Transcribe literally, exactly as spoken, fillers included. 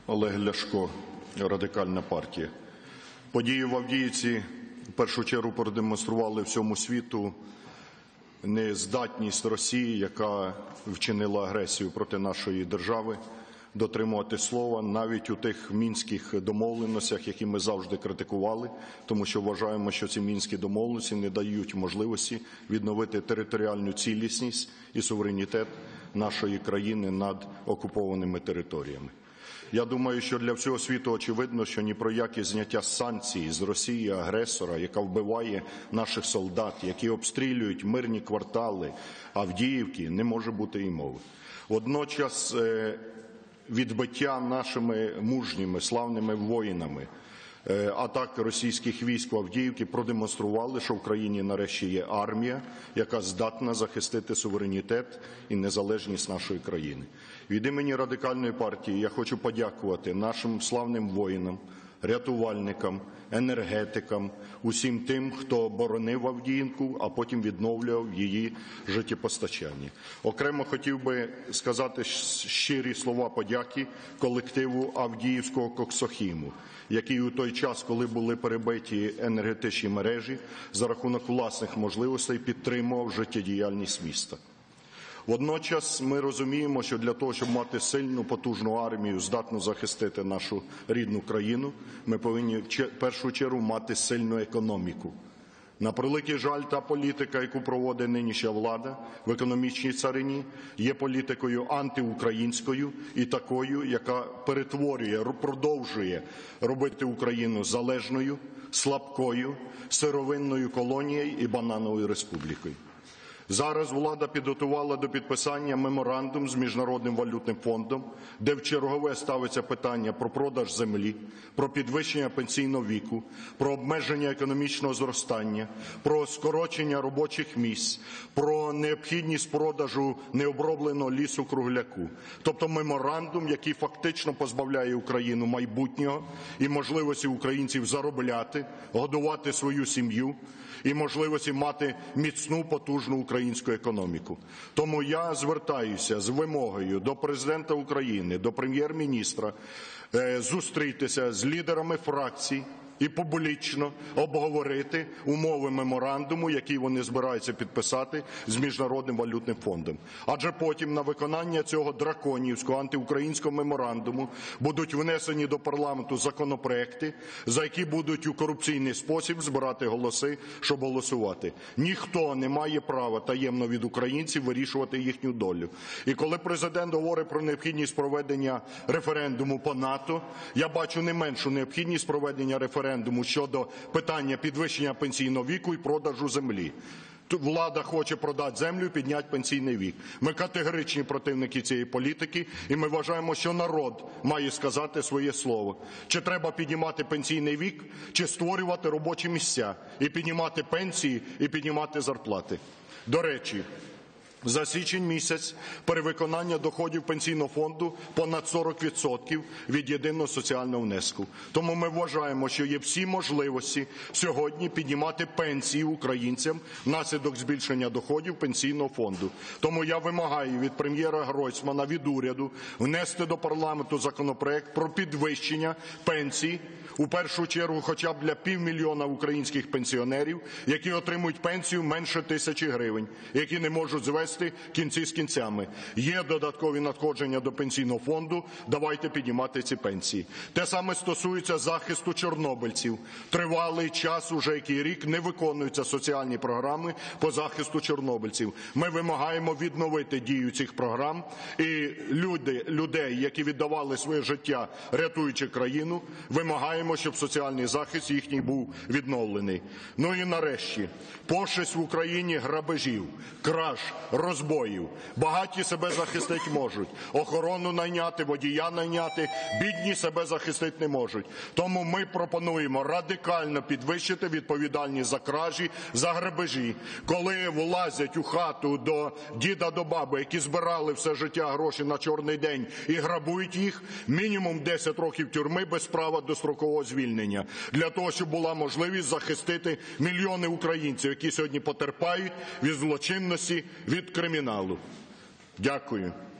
Олег Ляшко, Радикальна партія. Події в Авдіївці в першу чергу продемонстрували всьому світу нездатність Росії, яка вчинила агресію проти нашої держави, дотримувати слова навіть у тих мінських домовленостях, які ми завжди критикували, тому що вважаємо, що ці мінські домовленості не дають можливості відновити територіальну цілісність і суверенітет нашої країни над окупованими територіями. Я думаю, що для всього світу очевидно, що ні про яке зняття санкцій з Росії, агресора, яка вбиває наших солдат, які обстрілюють мирні квартали Авдіївки, не може бути і мови. Водночас відбиття нашими мужніми, славними воїнами атак російських військ в Авдіївці продемонстрували, що в країні нарешті є армія, яка здатна захистити суверенітет і незалежність нашої країни. Від імені Радикальної партії я хочу подякувати нашим славним воїнам, рятувальникам, енергетикам, усім тим, хто боронив Авдіївку, а потім відновлював її життєпостачання. Окремо хотів би сказати щирі слова подяки колективу Авдіївського коксохіму, який у той час, коли були перебиті енергетичні мережі, за рахунок власних можливостей підтримував життєдіяльність міста. Водночас ми розуміємо, що для того, щоб мати сильну, потужну армію, здатну захистити нашу рідну країну, ми повинні в першу чергу мати сильну економіку. На превеликий жаль, та політика, яку проводить нинішня влада в економічній царині, є політикою антиукраїнською і такою, яка перетворює, продовжує робити Україну залежною, слабкою, сировинною колонією і банановою республікою. Зараз влада підготувала до підписання меморандум з Міжнародним валютним фондом, де вчергове ставиться питання про продаж землі, про підвищення пенсійного віку, про обмеження економічного зростання, про скорочення робочих місць, про необхідність продажу необробленого лісу-кругляку. Тобто меморандум, який фактично позбавляє Україну майбутнього і можливості українців заробляти, годувати свою сім'ю і можливості мати міцну, потужну українську економіку. Тому я звертаюся з вимогою до Президента України, до Прем'єр-міністра зустрітися з лідерами фракцій і публічно обговорити умови меморандуму, який вони збираються підписати з Міжнародним валютним фондом. Адже потім на виконання цього драконівського антиукраїнського меморандуму будуть внесені до парламенту законопроекти, за які будуть у корупційний спосіб збирати голоси, щоб голосувати. Ніхто не має права таємно від українців вирішувати їхню долю. І коли президент говорить про необхідність проведення референдуму по НАТО, я бачу не меншу необхідність проведення референдуму щодо питання підвищення пенсійного віку і продажу землі. Влада хоче продати землю і підняти пенсійний вік. Ми категоричні противники цієї політики, і ми вважаємо, що народ має сказати своє слово. Чи треба піднімати пенсійний вік, чи створювати робочі місця, і піднімати пенсії, і піднімати зарплати. До речі, за січень місяць перевиконання доходів Пенсійного фонду понад сорок відсотків від єдиного соціального внеску. Тому ми вважаємо, що є всі можливості сьогодні піднімати пенсії українцям внаслідок збільшення доходів Пенсійного фонду. Тому я вимагаю від прем'єра Гройсмана, від уряду внести до парламенту законопроект про підвищення пенсій, у першу чергу хоча б для півмільйона українських пенсіонерів, які отримують пенсію менше тисячі гривень, які не можуть звести кінці з кінцями. Є додаткові надходження до Пенсійного фонду, давайте піднімати ці пенсії. Те саме стосується захисту чорнобильців. Тривалий час, уже який рік, не виконуються соціальні програми по захисту чорнобильців. Ми вимагаємо відновити дію цих програм, і люди, людей, які віддавали своє життя, рятуючи країну, вимагаємо, щоб соціальний захист їхній був відновлений. Ну і нарешті, пошесть в Україні грабежів, краж, розбоїв. Багаті себе захистити можуть, охорону найняти, водія найняти, бідні себе захистити не можуть. Тому ми пропонуємо радикально підвищити відповідальність за кражі, за грабежі. Коли влазять у хату до діда, до баби, які збирали все життя гроші на чорний день і грабують їх, мінімум десять років тюрми без права до строкового звільнення. Для того, щоб була можливість захистити мільйони українців, які сьогодні потерпають від злочинності, від криміналу. Дякую.